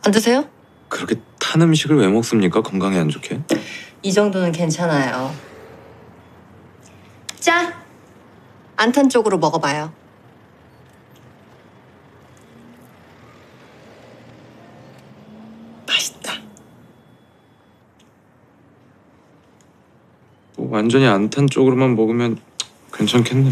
안 드세요? 그렇게 탄 음식을 왜 먹습니까? 건강에 안 좋게. 이 정도는 괜찮아요. 자, 안 탄 쪽으로 먹어봐요. 맛있다. 뭐 완전히 안 탄 쪽으로만 먹으면 괜찮겠네.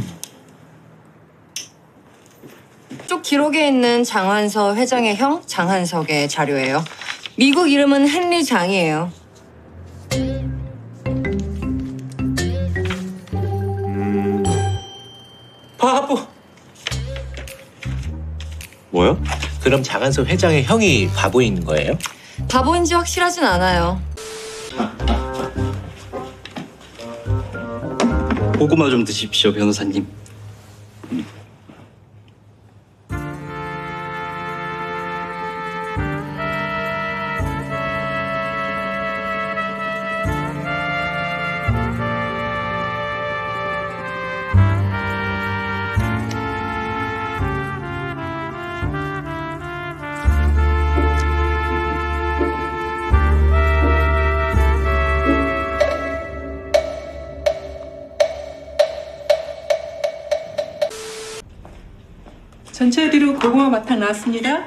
쪽 기록에 있는 장한서 회장의 형 장한석의 자료예요. 미국 이름은 헨리 장이에요. 바보. 뭐요? 그럼 장한석 회장의 형이 바보인 거예요? 바보인지 확실하진 않아요. 고구마 좀 드십시오, 변호사님. 전체 요리로 고구마 마탕 나왔습니다.